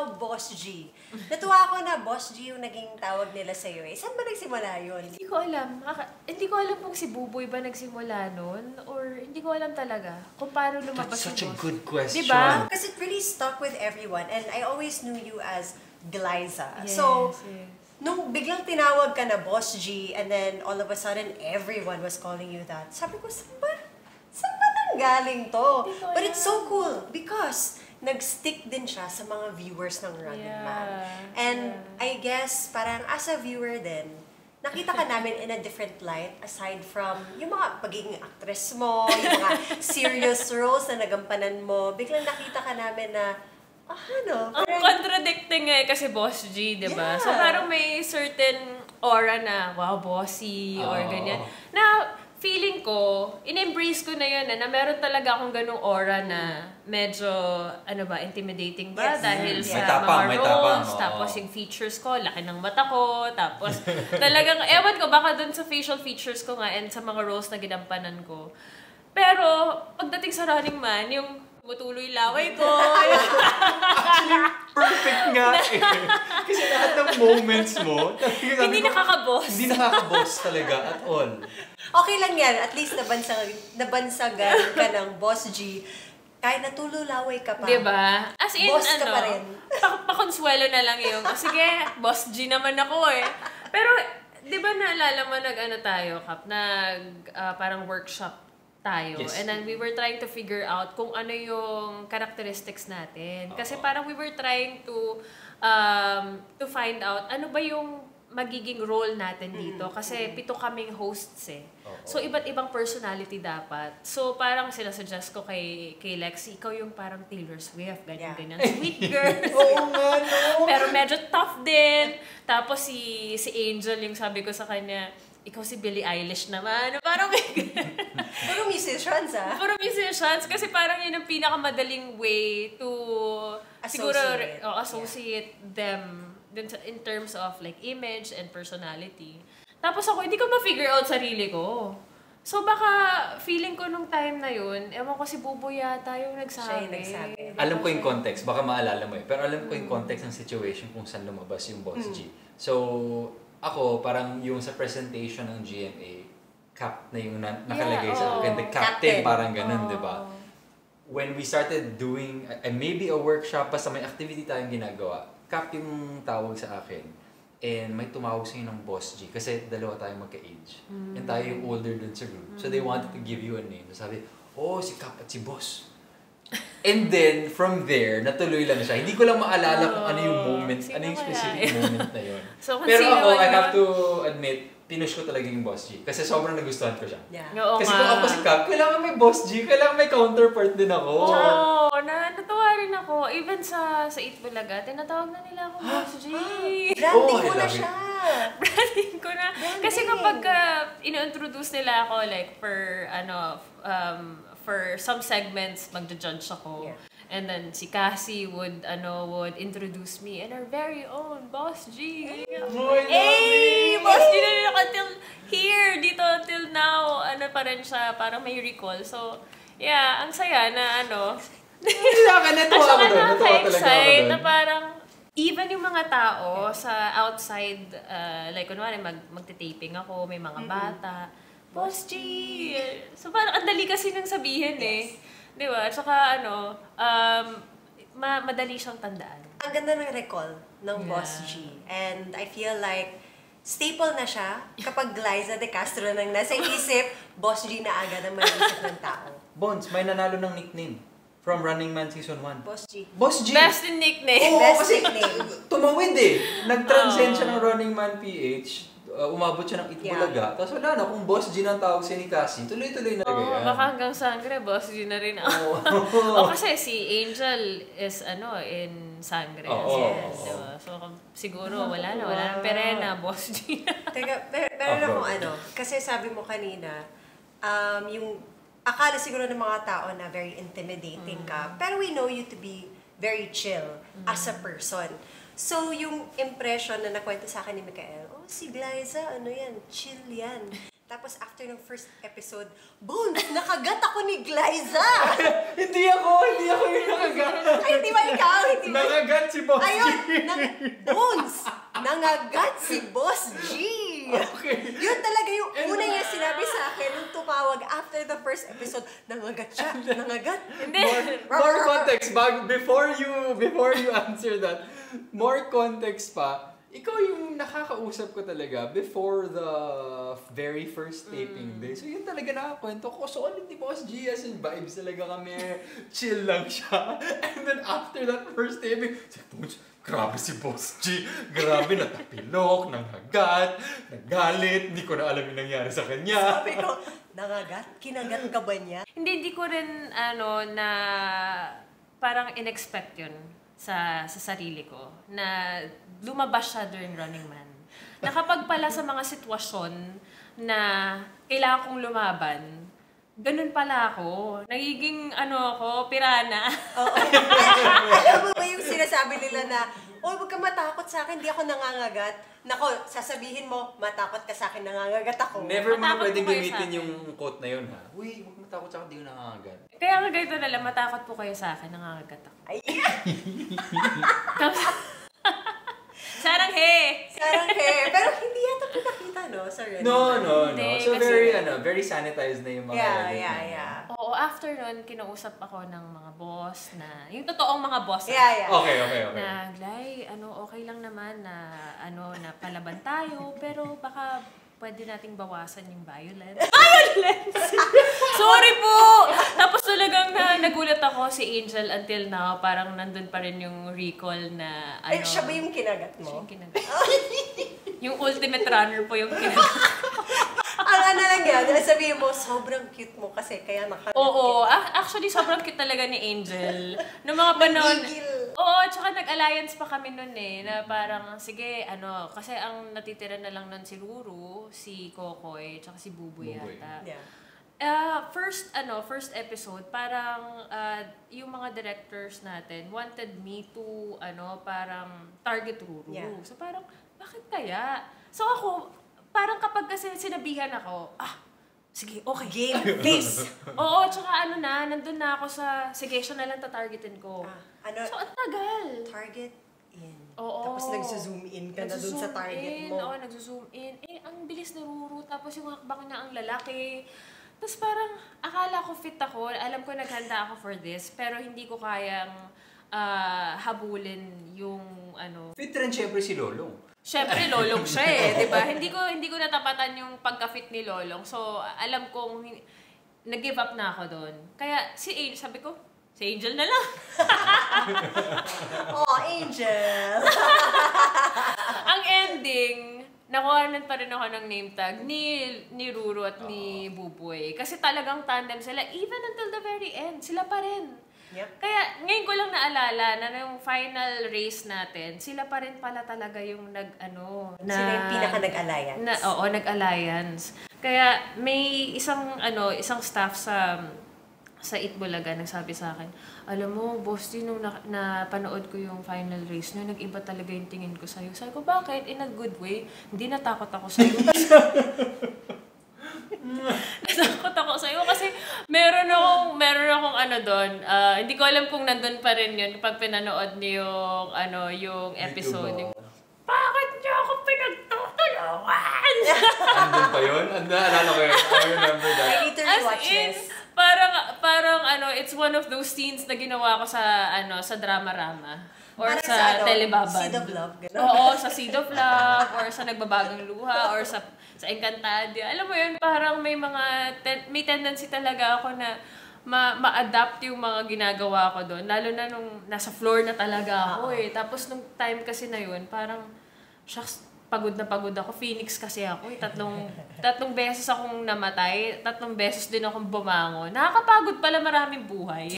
now, Boss G. Natuwa ako na Boss G yung naging tawag nila sa'yo eh. Saan ba nagsimula yun? Hindi ko alam. Hindi ko alam kung si Buboy ba nagsimula nun or hindi ko alam talaga kung paano lumabas That's such yung a good question. Diba? Because it really stuck with everyone and I always knew you as Glyza. Yes, So, yes. nung biglang tinawag ka na Boss G and then all of a sudden everyone was calling you that, sabi ko, saan ba nanggaling to? But it's so cool because nag-stick din siya sa mga viewers ng Running Man. And I guess, parang as a viewer din, nakita ka namin in a different light aside from yung mga pagiging actress mo, yung mga serious roles na nagampanan mo. Biglang nakita ka namin na, ang contradicting kasi Boss G, diba? Yeah. So parang may certain aura na, wow, bossy, or ganyan. Na feeling ko, in-embrace ko na yun na meron talaga akong ganung aura na medyo, intimidating ba? Yes. Dahil sa may mga roles, tapang. tapos yung features ko, laki ng mata ko, tapos talagang, ewan ko, baka dun sa facial features ko nga and sa mga roles na ginampanan ko. Pero, pagdating sa Running Man, yung tumutuloy laway ko. Actually, perfect nga eh. Kasi lahat ng moments mo, Hindi nakaka-boss. Hindi nakaka-boss talaga at all. Okay lang yan. At least nabansagan ka ng Boss G. Kahit natululaway ka pa. Diba? As in, boss ka pa rin. Pakonsuelo na lang yung, sige, Boss G naman ako eh. Pero, diba naalala mo, tayo, Kap, parang workshop tayo. Yes. And then we were trying to figure out kung ano yung characteristics natin. Kasi parang we were trying to find out ano ba yung magiging role natin dito. Kasi 7 kaming hosts eh. So, iba't ibang personality dapat. So, parang sinasuggest ko kay Lexi, ikaw yung parang Taylor Swift, ganyan. Sweet girl. Oo nga, no? Pero medyo tough din. Tapos si Angel, yung sabi ko sa kanya, ikaw si Billie Eilish naman. Parang Puro musicians Puro musicians. Kasi parang yun ang pinakamadaling way to associate them in terms of like image and personality. Tapos ako, hindi ko ma-figure out sarili ko. So baka feeling ko nung time na yun, ewan ko si Buboy yata yung nagsabi. Siya yung nagsabi. Alam ko yung context, baka maalala mo eh. Pero alam ko yung context ng situation kung saan lumabas yung Boss G. So, ako, parang yung sa presentation ng GMA, Cap na yung nakalagay sa akin. The captain, parang ganun, di ba? When we started doing, maybe a workshop, basta may activity tayong ginagawa, Cap yung tawag sa akin. And may tumawag sa'yo ng Boss G. Kasi dalawa tayong magka-age. And tayo yung older dun sa group. So they wanted to give you a name. So sabi, si Cap at si Boss. And then, from there, natuloy lang siya. Hindi ko lang maalala kung ano yung moment, ano yung specific moment na yun. So, pero ako, I have to admit, pinush ko talaga yung Boss G. Kasi sobrang nagustuhan ko siya. Yeah. Kasi kung ako si Cap, kailangan may Boss G, kailangan may counterpart din ako. Natuwa rin ako. Even sa Eat Bulaga, tinatawag na nila ako Boss G. Branding ko na siya. Branding ko na. Kasi kapag ino-introduce nila ako, like, for some segments, magja-judge ako. Yeah. And then si Cassie would introduce me and our very own Boss G. Boss G na rin ako until here, dito until now, pa rin siya, parang may recall. So, yeah, ang saya na Natuwa nakaka-excite na parang even yung mga tao sa outside, like kunwari magte-taping ako, may mga bata, Boss G! So parang ang dali kasi nang sabihin eh. Di ba? At saka madali siyang tandaan. Ang ganda ng recall ng Boss G. And I feel like staple na siya kapag Glyza de Castro nang nasa isip, Boss G na agad ang maiisip ng tao. Bones, may nanalo ng nickname from Running Man Season 1. Boss G. Boss G! Best in nickname. Oo, Best kasi nickname. tumawid eh. Nag-transcend siya ng Running Man PH. Umabot siya ng Itbulaga. Tapos wala na, kung Boss G ng tawag siya ni Cassie, tuloy-tuloy na yan. Baka hanggang Sangre, Boss G na rin ako. Kasi si Angel is in Sangre. Yes, diba? So siguro wala na Perena, Boss G. Teka, meron akong kasi sabi mo kanina, yung akala siguro ng mga tao na very intimidating ka, pero we know you to be very chill as a person. So, yung impression na nakwento sa akin ni Mikael, si Glyza, chill yan. Tapos after ng first episode, Bones, nakagat ako ni Glyza! Hindi ako yung nakagat. Ay, hindi ba ikaw? Hindi ba? Nakagat si Boss Ayun, G. Bones, nangagat si Boss G! Okay. Yun talaga yung una niya sinabi sa akin nung tumawag after the first episode. Nangagat siya, nangagat. Hindi. More context, before you answer that, more context pa, ikaw yung nakakausap ko talaga before the very first taping day. So yun talaga nakakwento ko. Solid ni Boss G, as in vibes talaga kami. Chill lang siya. And then after that first taping, grabe si Boss G. Grabe, natapilok, nanghagat, nagalit, hindi ko na alam yung nangyari sa kanya. Sabi ko, nangagat? Kinagat ka ba niya? Hindi ko rin, na parang in-expect yun sa sarili ko na lumabas siya during Running Man. Na kapag pala sa mga sitwasyon na kailangan kong lumaban, ganun pala ako. Nagiging, ako, pirana. Oo. Alam mo ba yung sinasabi nila na, oh, huwag ka matakot sa akin, di ako nangangagat. Nako, sasabihin mo, matakot ka sa akin, nangangagat ako. Never mo na Matakot pwedeng po kayo sa gamitin akin. yung quote na yun, ha? Uy, huwag matakot sa akin, di ko nangangagat. Kaya nga ganito na lang, matakot po kayo sa akin, nangangagat ako. Ay, Sarang he! sarang hair. Pero hindi yata pinakita, no? Sa Red No. Hindi, So kasi- very sanitized na yung mga Yeah, edit yeah, na yun. yeah. Oo, after nun, kinausap ako ng mga boss na, yung totoong mga boss. Yeah, yeah. Okay. Na, Glay, okay lang naman na, na palaban tayo, pero baka pwede nating bawasan yung violence. Violence! Sorry po! Tapos talagang nagulat ako si Angel until now, parang nandun pa rin yung recall na, Ay, siya ba yung kinagat Siya mo? yung kinagat. Yung ultimate runner po yung kinagat. Ang ano lang yan, sabihin mo, sobrang cute mo kasi, kaya nakagat Oo, kita. actually sobrang cute talaga ni Angel. Noong mga panahon, Nagigil. oo, tsaka nag-alliance pa kami nun na parang, sige, kasi ang natitira na lang nun si Ruru, si Kokoy, tsaka si Buboy Buboy. yata. Yeah. First episode, parang yung mga directors natin wanted me to, parang target Ruru. Yeah. So parang, bakit kaya? So ako, parang kapag kasi sinabihan ako, sige, okay. Game face. Oo, tsaka nandun na ako sige, siya na lang tatargetin ko. Ano? So, ang tagal. Target in. Oo. Tapos nagzo-zoom in ka na dun sa Nagzo-zoom target in, mo. Oo, nagzo-zoom in. Ang bilis na Ruru. Tapos yung hakbang niya ang lalaki. Tapos parang, akala ko fit ako. Alam ko naghanda ako for this. Pero hindi ko kayang habulin yung Fit rin syempre si Lolong. Siyempre, Lolong siya di ba? Hindi ko natapatan yung pagka-fit ni Lolong. So, alam kong nag-give up na ako doon. Kaya si Angel, sabi ko, si Angel na lang. Oh, Angel! Ang ending, nakuhanan pa rin ako ng name tag ni Ruru at ni Buboy. Kasi talagang tandem sila. Even until the very end, sila pa rin. Yep. Kaya ngayon ko lang naalala na yung final race natin, sila pa rin pala talaga yung Sila yung pinaka-nag-alliance. Oo, nag-alliance. Kaya may isang staff sa Itbulaga nagsabi sa akin, alam mo, boss, nung napanood ko yung final race nyo, nag-iba talaga yung tingin ko sa'yo. Sabi ko, bakit? In a good way. Hindi natakot ako sa'yo. Natakot ako sa'yo kasi meron akong doon. Hindi ko alam kung nandun pa rin yun kapag pinanood niyo yung episode. YouTube, Bakit niyo ako pinagtutulungan? Andun pa yun? Naalala ko yun. I remember that. I need to rewatch this. Parang it's one of those scenes na ginawa ko sa Drama-Rama. Or Parang sa Telebaban. Seed of Love. Gano'n. Oo, sa Seed of Love, or sa Nagbabagong Luha, or sa Encantadia. Alam mo yun, parang may tendency talaga ako na ma-adapt yung mga ginagawa ko doon. Lalo na nung nasa floor na talaga ako Tapos nung time kasi na yun, parang, shucks, pagod na pagod ako. Phoenix kasi ako. Tatlong beses akong namatay. 3 beses din akong bumangon. Nakakapagod pala maraming buhay.